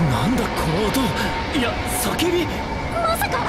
なんだこの音。いや叫び。 まさか